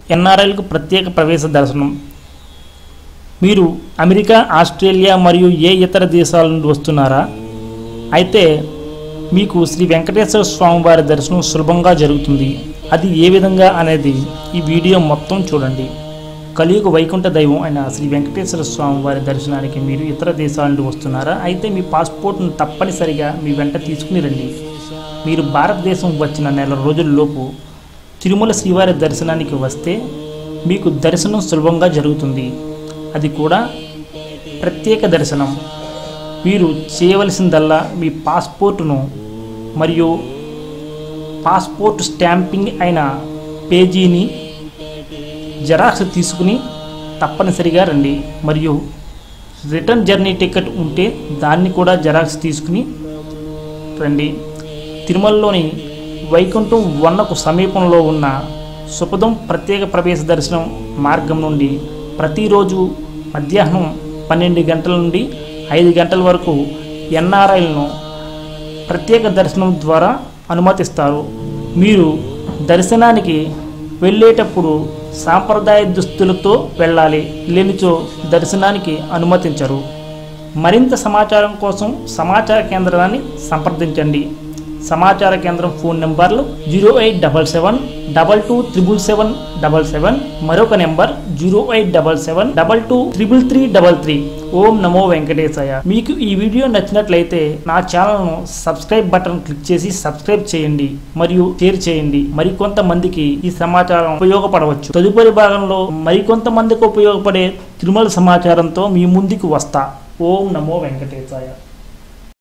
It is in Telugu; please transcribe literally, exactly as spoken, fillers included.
ఎన్ఆర్ఐలకు ప్రత్యేక ప్రవేశ దర్శనం. మీరు అమెరికా, ఆస్ట్రేలియా మరియు ఏ ఇతర దేశాల నుండి వస్తున్నారా? అయితే మీకు శ్రీ వెంకటేశ్వర స్వామి వారి దర్శనం సులభంగా జరుగుతుంది. అది ఏ విధంగా అనేది ఈ వీడియో మొత్తం చూడండి. కలియుగ వైకుంఠ దైవం అయిన శ్రీ వెంకటేశ్వర స్వామి వారి దర్శనానికి మీరు ఇతర దేశాల నుండి వస్తున్నారా? అయితే మీ పాస్పోర్ట్ను తప్పనిసరిగా మీ వెంట తీసుకుని రండి. మీరు భారతదేశం వచ్చిన నెల రోజుల్లోపు తిరుమల శ్రీవారి దర్శనానికి వస్తే మీకు దర్శనం సులభంగా జరుగుతుంది. అది కూడా ప్రత్యేక దర్శనం. మీరు చేయవలసిందల్లా మీ పాస్పోర్టును మరియు పాస్పోర్ట్ స్టాంపింగ్ అయిన పేజీని జెరాక్స్ తీసుకుని తప్పనిసరిగా రండి. మరియు రిటర్న్ జర్నీ టికెట్ ఉంటే దాన్ని కూడా జెరాక్స్ తీసుకుని రండి. తిరుమలలోని వైకుంఠం వన్నకు సమీపంలో ఉన్న సుపథం ప్రత్యేక ప్రవేశ దర్శనం మార్గం నుండి ప్రతిరోజు మధ్యాహ్నం పన్నెండు గంటల నుండి ఐదు గంటల వరకు ఎన్ఆర్ఐలను ప్రత్యేక దర్శనం ద్వారా అనుమతిస్తారు. మీరు దర్శనానికి వెళ్ళేటప్పుడు సాంప్రదాయ దుస్తులతో వెళ్ళాలి, లేనిచో దర్శనానికి అనుమతించరు. మరింత సమాచారం కోసం సమాచార కేంద్రాన్ని సంప్రదించండి. సమాచార కేంద్రం ఫోన్ నెంబర్లు zero eight double seven double two triple seven double seven, మరొక number zero eight double seven double two triple three double three. ఓం నమో వెంకటేశాయ. మీకు ఈ వీడియో నచ్చినట్లయితే నా ఛానల్ను సబ్స్క్రైబ్ బటన్ క్లిక్ చేసి సబ్స్క్రైబ్ చేయండి మరియు షేర్ చేయండి. మరికొంతమందికి ఈ సమాచారం ఉపయోగపడవచ్చు. తదుపరి భాగంలో మరికొంతమందికి ఉపయోగపడే తిరుమల సమాచారంతో మీ ముందుకు వస్తా. ఓం నమో వెంకటేశాయ.